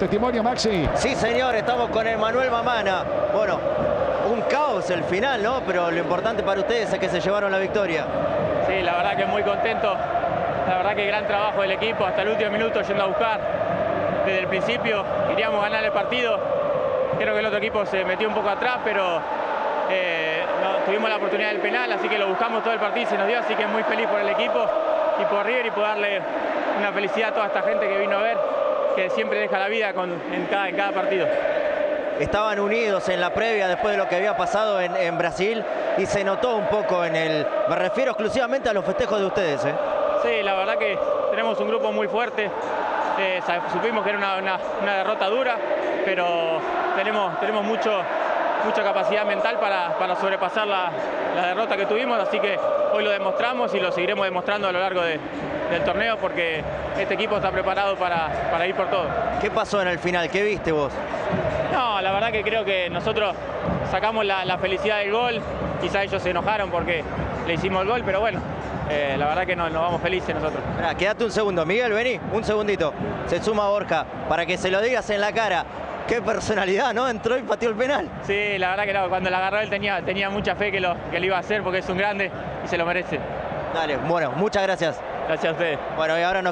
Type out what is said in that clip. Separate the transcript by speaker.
Speaker 1: testimonio, Maxi.
Speaker 2: Sí, señor, estamos con Emanuel Mamana. Bueno, un caos el final, ¿no? Pero lo importante para ustedes es que se llevaron la victoria.
Speaker 3: Sí, la verdad que muy contento. La verdad que gran trabajo del equipo hasta el último minuto yendo a buscar. Desde el principio queríamos ganar el partido. Creo que el otro equipo se metió un poco atrás, pero no, tuvimos la oportunidad del penal, así que lo buscamos todo el partido y se nos dio. Así que muy feliz por el equipo y por River y por darle una felicidad a toda esta gente que vino a ver, que siempre deja la vida en cada partido.
Speaker 2: Estaban unidos en la previa después de lo que había pasado en Brasil y se notó un poco me refiero exclusivamente a los festejos de ustedes, ¿eh?
Speaker 3: Sí, la verdad que tenemos un grupo muy fuerte. Supimos que era una derrota dura, pero tenemos mucha capacidad mental para sobrepasar la derrota que tuvimos, así que hoy lo demostramos y lo seguiremos demostrando a lo largo del torneo, porque este equipo está preparado para ir por todo.
Speaker 2: ¿Qué pasó en el final? ¿Qué viste vos?
Speaker 3: No, la verdad que creo que nosotros sacamos la felicidad del gol. Quizá ellos se enojaron porque le hicimos el gol, pero bueno, la verdad que nos vamos felices nosotros.
Speaker 2: Mirá, quédate un segundo. Miguel, vení, un segundito. Se suma Borja para que se lo digas en la cara. Qué personalidad, ¿no? Entró y pateó el penal.
Speaker 3: Sí, la verdad que no, cuando la agarró él tenía mucha fe que lo iba a hacer porque es un grande y se lo merece.
Speaker 2: Dale, bueno, muchas gracias.
Speaker 3: Gracias a ustedes.
Speaker 2: Bueno, y ahora nos